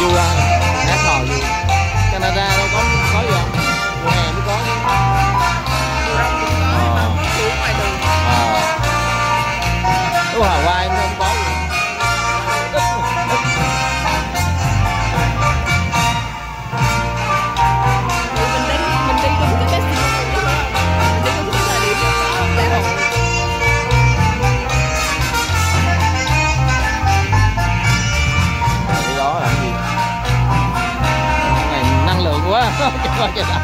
vui quá, hát hò vui. Canada đâu có gì không? Mùa hè mới có chứ. Mùa đông cũng có nhưng mà không xuống ngoài đường. Lúc Hawaii không có gì. Mình đi đúng cái festival đúng không? Mình đi đúng cái thời điểm đó có lễ hội. Cái đó làm gì? Này năng lượng quá. Trời ơi.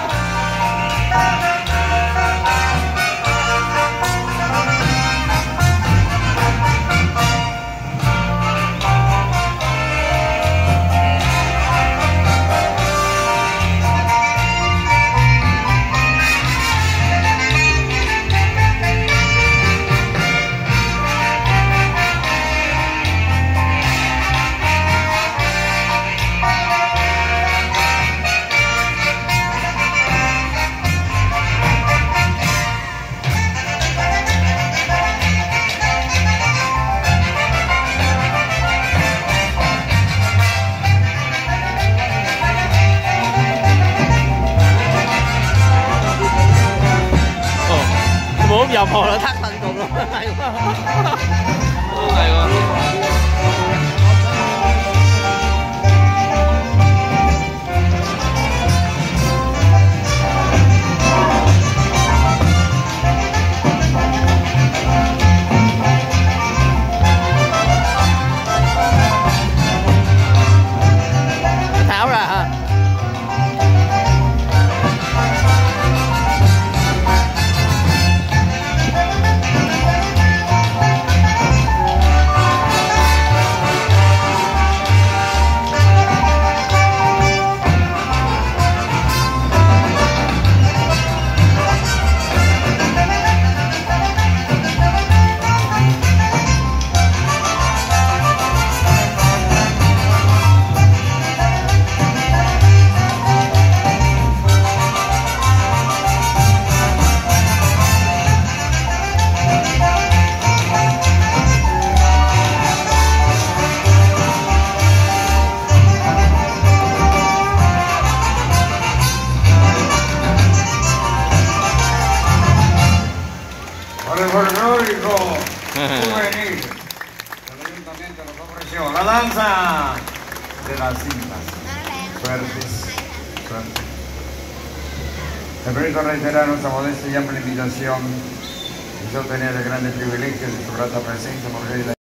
Bốn vòng hồ nó thắt thành cục luôn. Hay quá. Hay quá. Tháo ra hả? Por el folclórico juvenil del Ayuntamiento nos ofreció la danza de las cintas. Suertes, suertes. Me permito reiterar nuestra modesta y amplia invitación y yo tener el grande privilegio de su grata presencia por